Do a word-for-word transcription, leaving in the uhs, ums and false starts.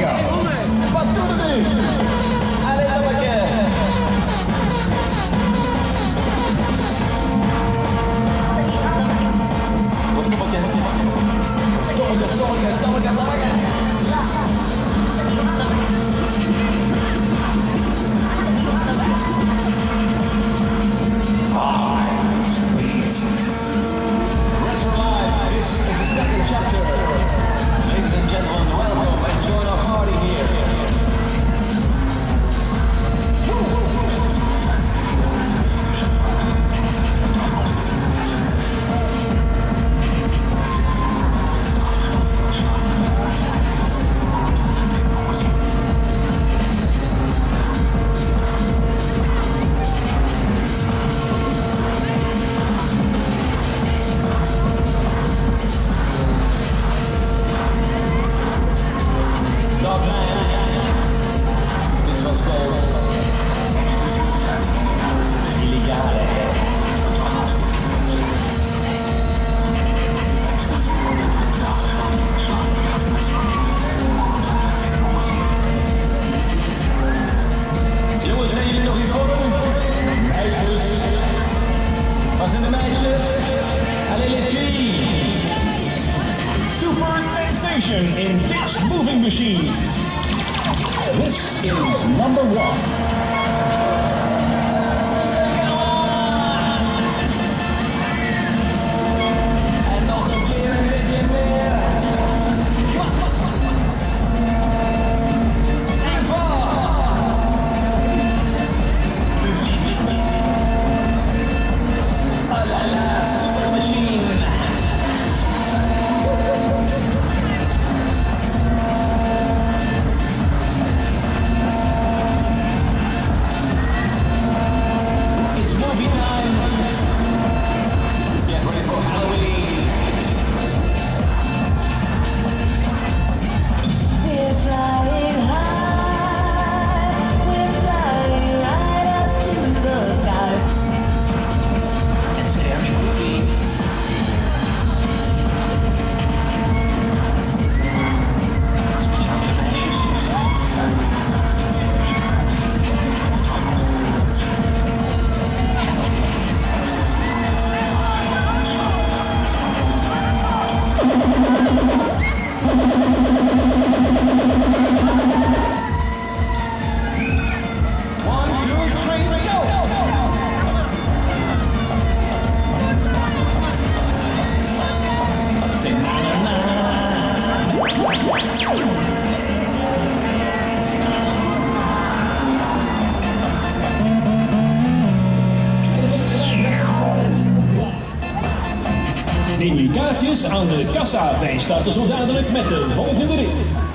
go. Wat doet het nu? Allez, nog een keer. Wat nog een keer? Nog een keer, nog een keer, nog een keer, nog een keer. Retro Live, this is the second chapter. Ladies and gentlemen, welcome and join our party here. Jongens, zijn jullie nog in vorm? Meisjes. Waar zijn de meisjes? Allez les filles. Super sensation in this moving machine. This is number one. En nog een keer, een beetje meer. En voor. Oh la la, super machine. It's movie time. Get ready for Halloween. We're flying high, we're flying right up to the sky. It's very groovy. Speciaal voor de meisjes. One, two, three, go! Sing na na na. Neem je kaartjes aan de kassa. Wij starten zo dadelijk met de volgende rit.